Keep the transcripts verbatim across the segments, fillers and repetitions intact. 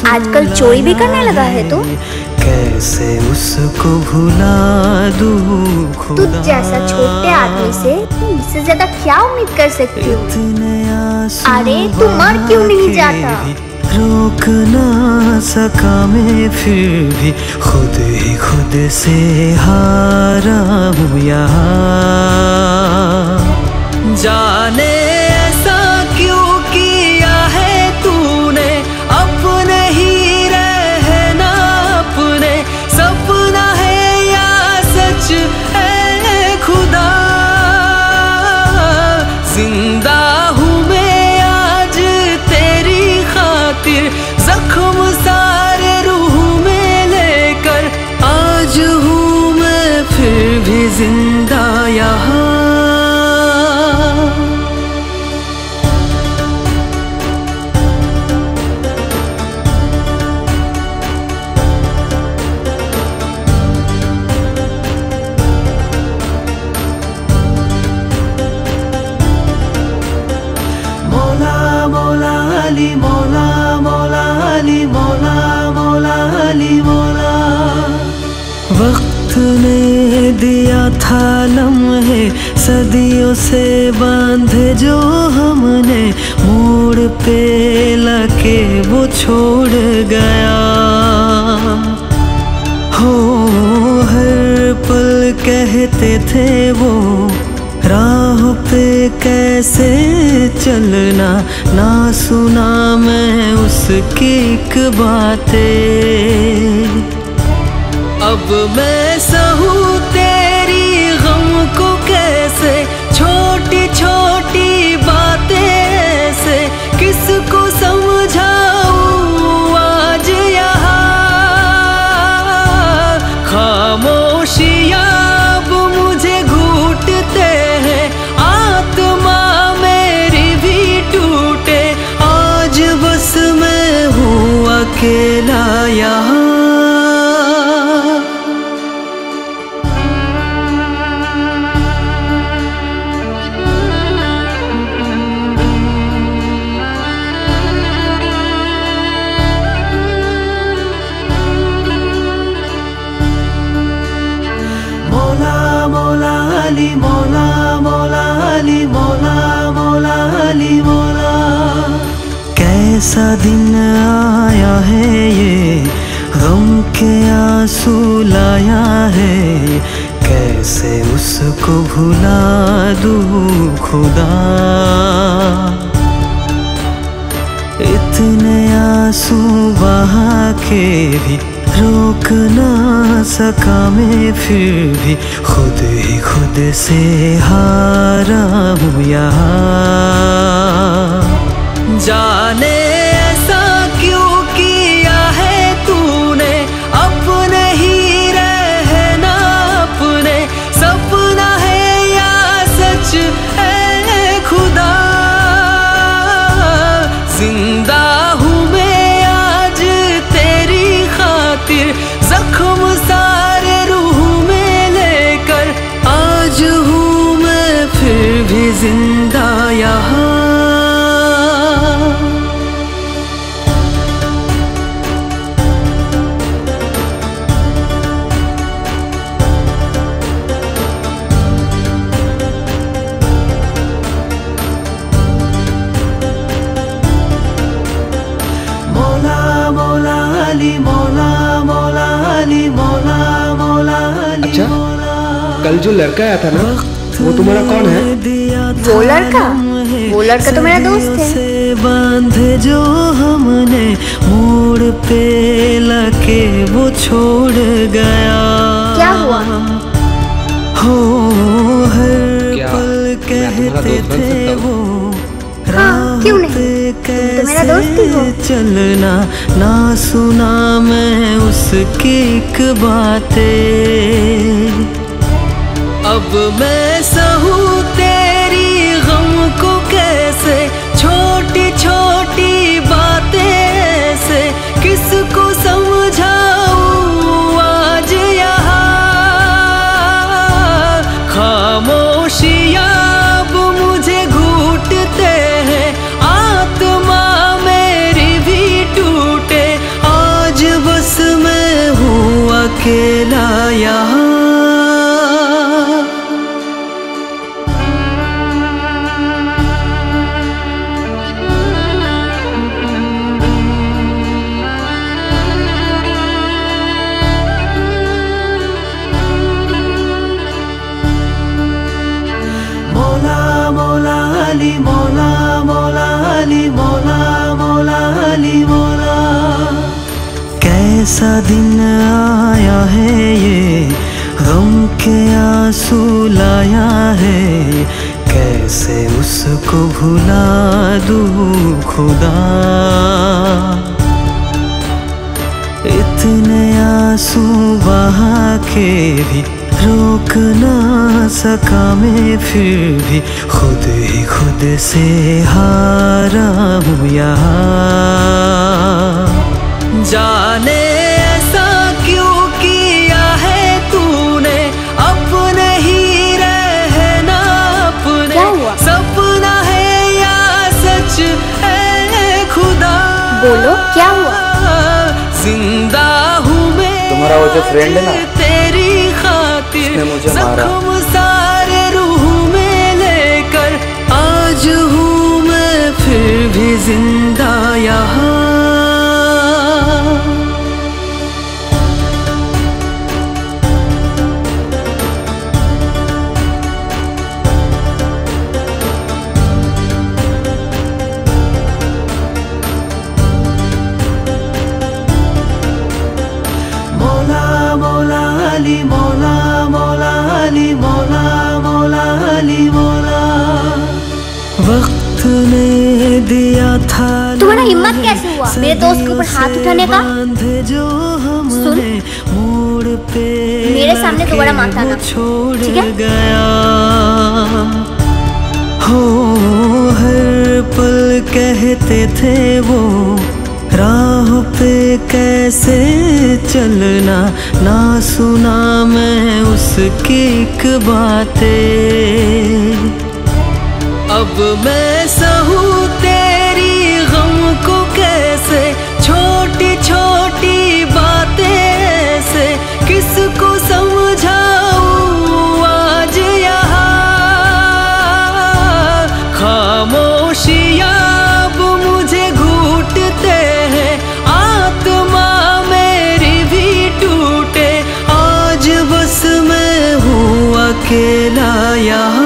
आजकल चोरी भी करने लगा है तू? कैसे उसको भुला दूं? तू जैसा छोटे आदमी से इससे ज्यादा क्या उम्मीद कर सकती हूँ? अरे तू मर क्यों नहीं जाता? रोक ना सका मैं फिर भी खुद ही खुद से हारा हूँ यहाँ। जाने ऐसा क्यों किया है तूने, अपने ही रहना अपने सपना है या सच है खुदा। जिंदा हूँ मैं आज तेरी खातिर, जख्म सारे रूह में लेकर आज हूँ मैं फिर भी जिंदा यहाँ। मौला मौला अली मौला मौला अली मौला मौला अली मौला। वक्त ने दिया था लम्हे सदियों से बांधे जो हमने, मोड़ पे लगे वो छोड़ गया। हो हर पल कहते थे वो राह पे कैसे चलना, ना सुना मैं उसकी एक बातें। अब मैं सहूँ तेरी गम को कैसे, छोटी छोटी बातें से किसको समझाऊँ आज यहाँ। खामोशियाँ अब मुझे घूटते हैं, आत्मा मेरी भी टूटे, आज बस मैं हूँ अकेला यहाँ। मौला मौला अली मौला मौला अली मौला मौला अली मौला। कैसा दिन आया है ये, गम के आंसू लाया है, कैसे उसको भुला दूं खुदा। इतने आंसू बहा के भी रोक ना सका मैं फिर भी खुद ही खुद से हारा हूँ यहाँ। जाने ऐसा क्यों किया है तूने, अपने ही रहना अपने सपना है या सच है खुदा। जिंदा हूँ मैं आज तेरी खातिर, जख्म सारे रूह में लेकर आज हूँ मैं फिर भी जिंदा यहाँ। मौला मौला अली मौला मौला अली मौला मौला अली। अच्छा, कल जो लड़का आया था ना, वो तुम्हारा कौन है? वो लड़का वो लड़का तो मेरा दोस्त है। बांधे जो हमने मोड़ पे लगे वो छोड़ गया। क्या हुआ? हो हर पल कहते थे वो हाँ, क्यों नहीं, तुम तो मेरा दोस्त ही हो। चलना ना सुना मैं उसकी एक बातें। अब मैं सहूँ तेरी गम को कैसे, छोटी छोटी बातें से किसको समझाऊँ आज यहाँ। खामोशियाँ अब मुझे घूटते हैं, आत्मा मेरी भी टूटे, अली मौला मौला अली मौला। कैसा दिन आया है ये, गम के आंसू लाया है, कैसे उसको भुला दूँ खुदा। इतने आंसू बहा के भी रोक ना सका मैं, फिर भी खुद ही खुद से हारा हूँ यहाँ। जाने ऐसा क्यों किया है तूने, अपने ही रहना अपने, सपना है या सच है खुदा। बोलो क्या हुआ? जिंदा हूँ मैं तुम्हारा वो जो फ्रेंड है ना, तेरी खातिर, उसने मुझे मारा। जख्म सारे रूह में लेकर आज हूँ मैं फिर भी जिंदा यहाँ। अली मौला मौला अली मौला मौला अली मौला। वक्त ने दिया था, तुम्हारा हिम्मत कैसे हुआ मेरे दोस्त के ऊपर हाथ उठाने का? जो सुन, मोड़ पे मेरे सामने दोबारा मत आना, ठीक है? गया हो हर पल कहते थे वो, राह पे कैसे चलना, ना सुना मैं उसकी एक बातें। अब मैं सहूँ तेरी गम को कैसे, छोटी छोटी बातें से किसको समझाऊँ आज यहाँ। खामोशियाँ अब मुझे घूटते हैं, आत्मा मेरी भी टूटे, आज बस मैं हूँ अकेला यहाँ।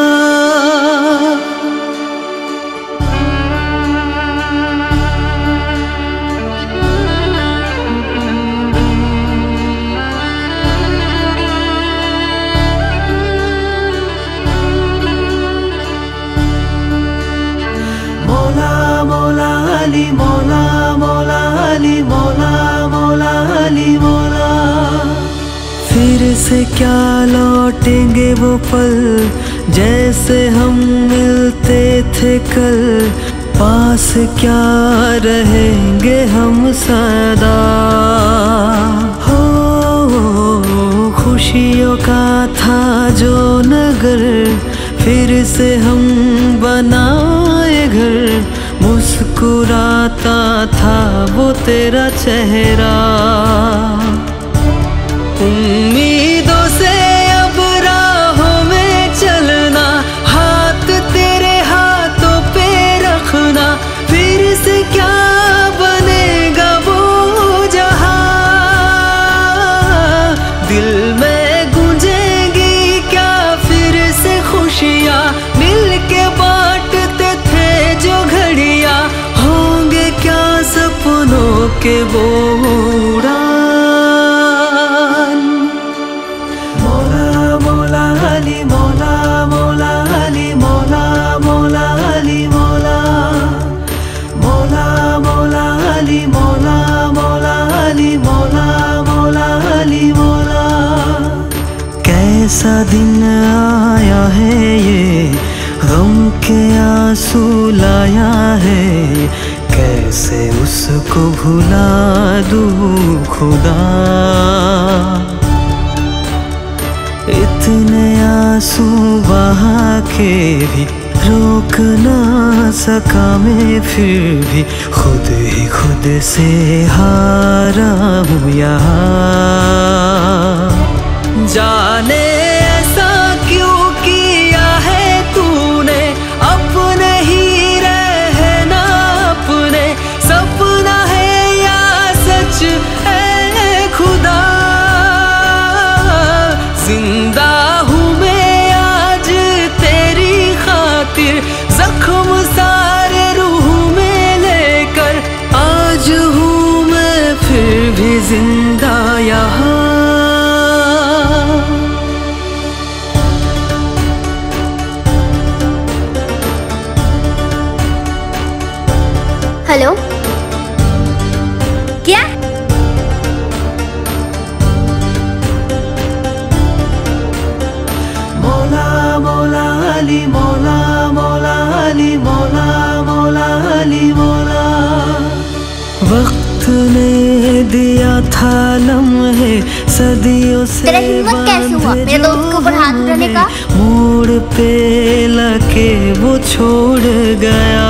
अली मौला मौला अली मौला मौला अली मौला। फिर से क्या लौटेंगे वो पल, जैसे हम मिलते थे कल, पास क्या रहेंगे हम सदा। हो खुशियों का था जो नगर, फिर से हम बनाए घर, मुस्कुराता था वो तेरा चेहरा। उम्मीदों से अब राहों में चलना, हाथ तेरे हाथों पे रखना, फिर से क्या बनेगा वो जहां। दिल में गूंजेगी क्या फिर से खुशियाँ, मिलके बांटते थे जो घड़ियाँ, होंगे क्या सपनों के वो उड़ान। मौला मौला अली मौला मौला अली मौला मौला अली मौला। मौला मौला अली मौला मौला अली मौला मौला अली मौला। कैसा दिन आया है ये, गम के आंसू लाया है, कैसे उसको भुला दूँ खुदा। इतने आंसू बहा के भी रोक ना सका मैं, फिर भी खुद ही खुद से हारा हूँ यहाँ। जाने ऐसा क्यों किया है तूने, अपने ही रहना अपने, सपना है या सच है खुदा। जिंदा हूँ मैं आज तेरी खातिर, जख्म सारे रूह था लम्हे सदियों से तेरा हिम्मत कैसे हुआ मेरे दोस्त के ऊपर हाथ उठाने का? मोड़ पे लगे वो छोड़ गया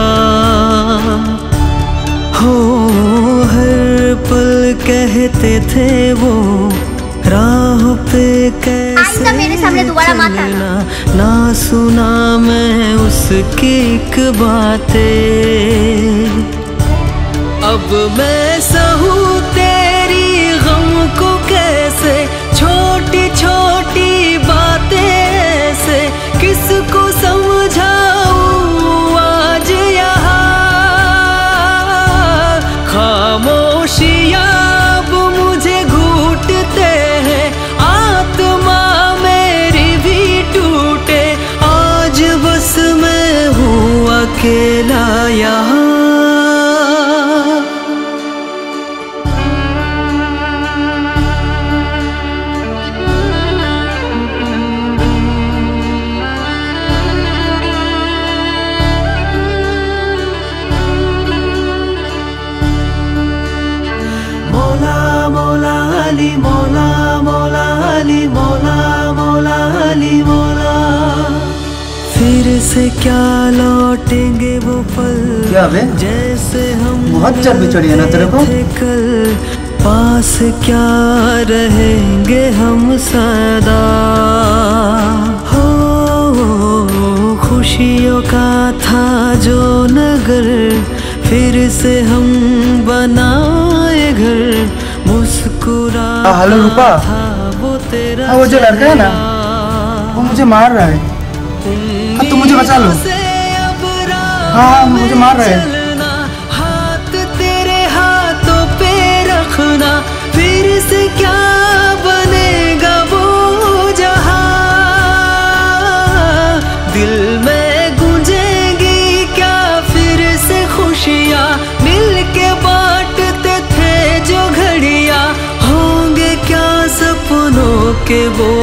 हो, हर पल कहते थे वो राह पे कैसे मेरे सामने दोबारा मत आना। ना सुना मैं उसकी एक बातें, अब मैं सहूं तेरी गम को कैसे, छोटी छोटी बातें से किसको समझाऊं आज यहाँ। खामोशियाँ अब मुझे घूटते हैं, आत्मा मेरी भी टूटे, आज बस मैं हूँ अकेला यहाँ। अली मौला मौला अली मौला मौला अली मौला, फिर से क्या लौटेंगे वो पल क्या बे? जैसे हम बहुत चर्बी चढ़ी है ना तेरे को? कल पास क्या रहेंगे हम सदा हो, खुशियों का था जो नगर फिर से हम बनाए घर, मुस्कुरा हेलो रूपा, वो तेरा वो जो लड़का है ना वो मुझे मार रहा है, हाँ तुम मुझे बचा लो। हाँ मुझे मार रहा है। हाथ तेरे हाथों पे रखना, फिर से क्या बनेगा वो जहां, दिल में गूंजेगी क्या फिर से खुशियाँ, मिल के बांटते थे जो घड़ियाँ, होंगे क्या सपनों के वो